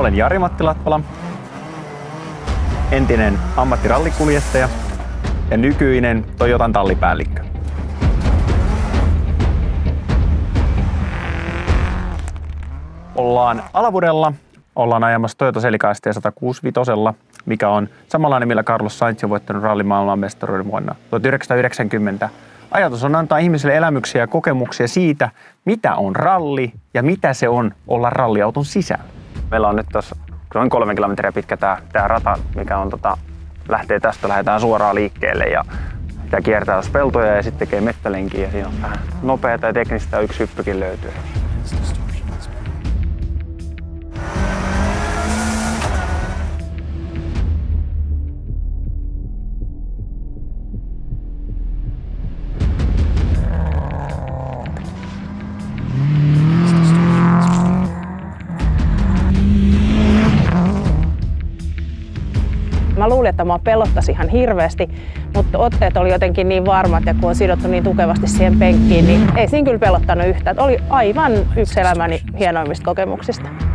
Olen Jari-Matti Latvala, entinen ammattirallikuljettaja ja nykyinen Toyotan tallipäällikkö. Ollaan Alavudella, ollaan ajamassa Toyota Celica 165, mikä on samanlainen, millä Carlos Sainz on voittanut rallin maailmanmestaruuden vuonna 1990. Ajatus on antaa ihmisille elämyksiä ja kokemuksia siitä, mitä on ralli ja mitä se on olla ralliauton sisällä. Meillä on nyt tuossa noin 3 kilometriä pitkä tämä rata, mikä on lähtee tästä, lähdetään suoraan liikkeelle ja pitää kiertää tuossa peltoja ja sitten tekee mettälenkiä ja siinä on vähän nopeata ja teknistä, yksi hyppykin löytyy. Mä luulin, että mua pelottaisi ihan hirveästi, mutta otteet oli jotenkin niin varmat ja kun on sidottu niin tukevasti siihen penkkiin, niin ei siinä kyllä pelottanut yhtään. Oli aivan yksi elämäni hienoimmista kokemuksista.